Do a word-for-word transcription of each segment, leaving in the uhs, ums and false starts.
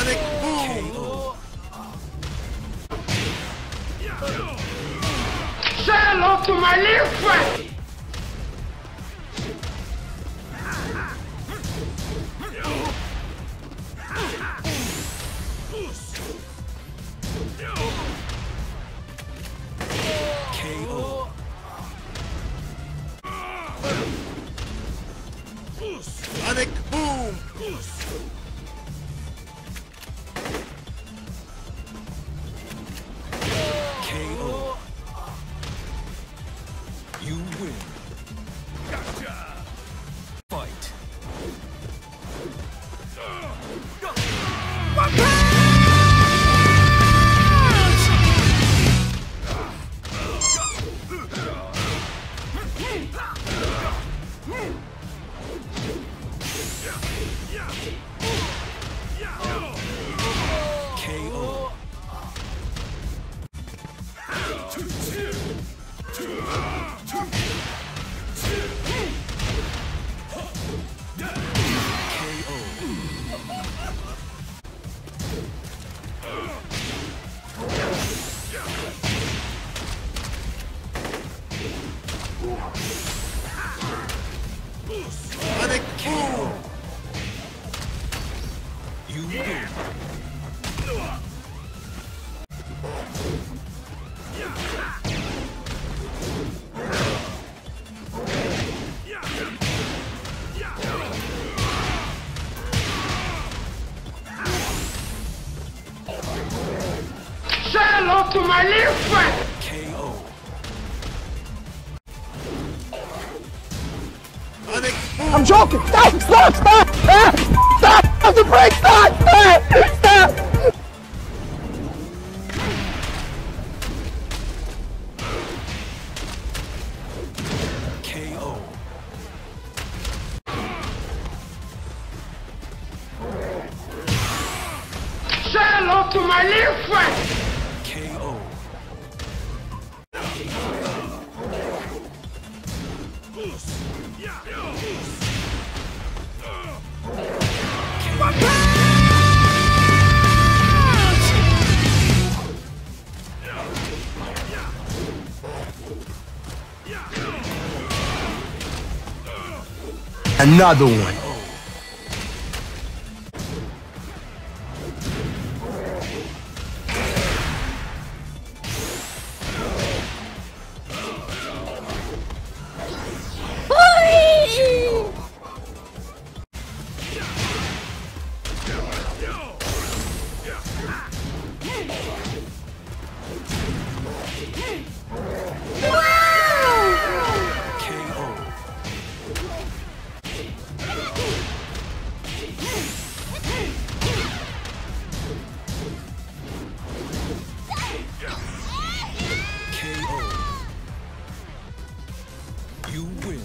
Sonic boom! Say hello to my little friend! Sonic boom! K O. You win. Gotcha. Fight. Sonic boom! You win. Say hello to my little friend! K O. Sonic boom! I'm joking! Stop! Stop! Stop! Stop! Stop! Stop the break! Stop! Stop! Stop! K O. Say hello to my little friend! K O. Another one. You win.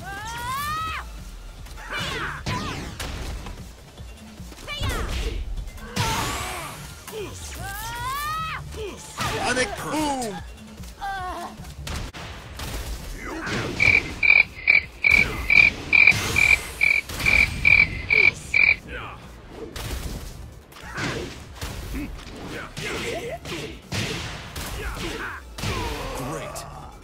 Sonic boom! Great.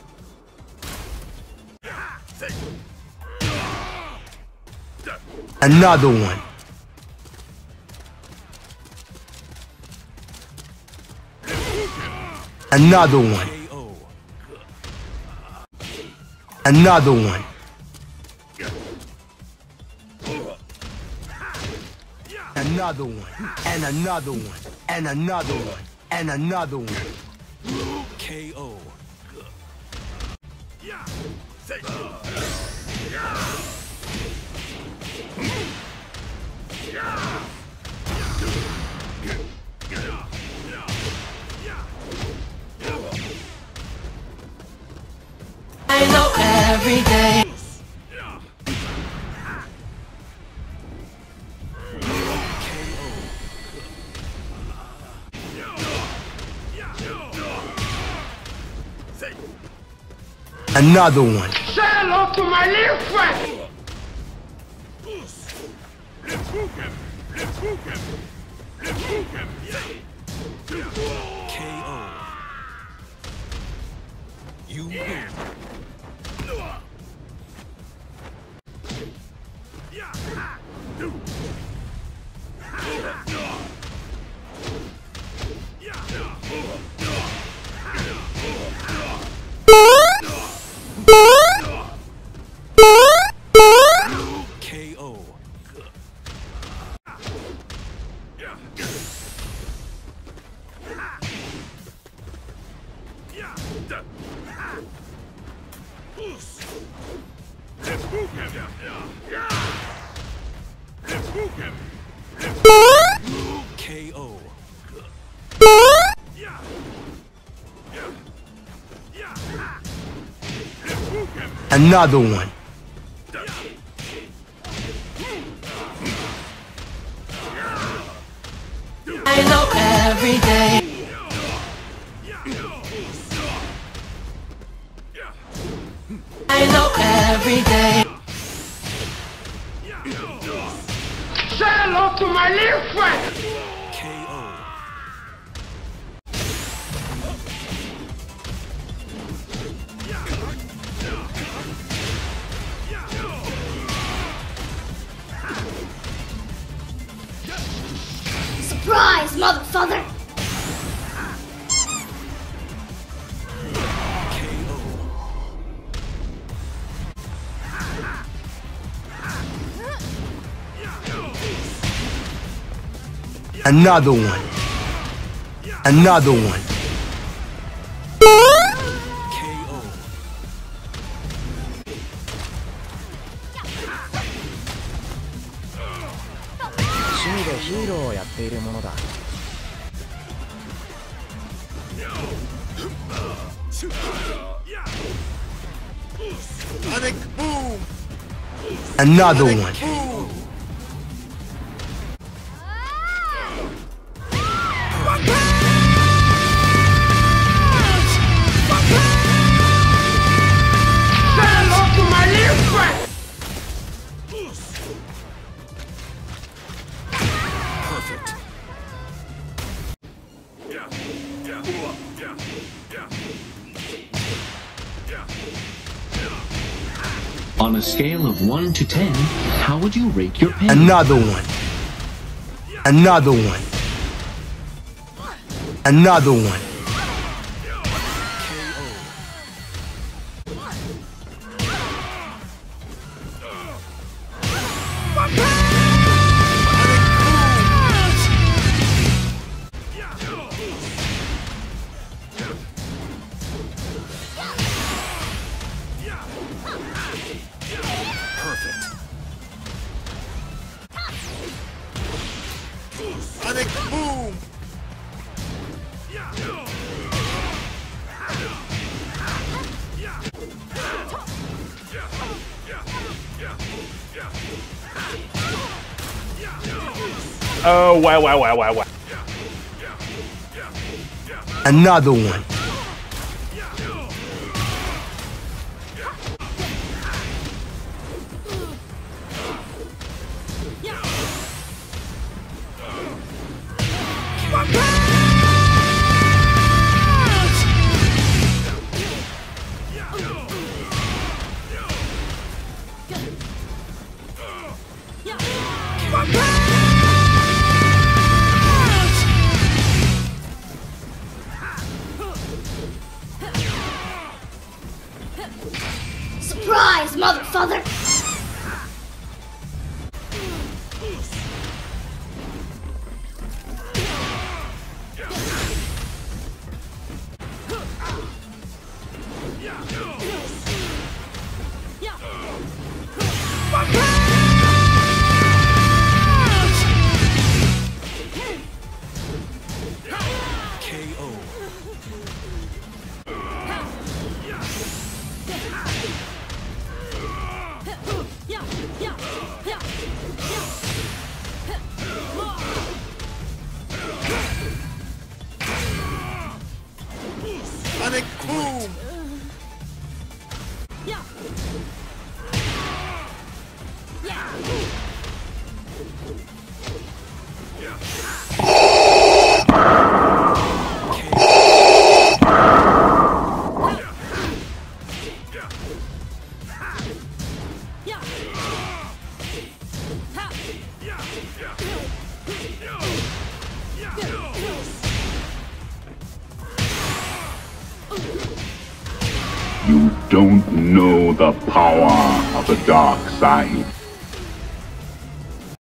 Another one. Another one. K O. Another one. Another one. And another one. And another one. And another one. K O. I know every day. Another one. Say hello to my little friend! Let's K O. You win. K O. K O. Another one. I know every day. I know every day. Say hello to my little friend. K O. Surprise, motherfucker! K O. Another one. Another one. K O. Another one. Say hello to my little friend. Perfect. On a scale of one to ten, how would you rate your pain? Another one. Another one. Another one. Perfect. Oh, wow, wow, wow, wow, wow. Another one. Surprise, motherfucker! K O. You don't know the power of the dark side.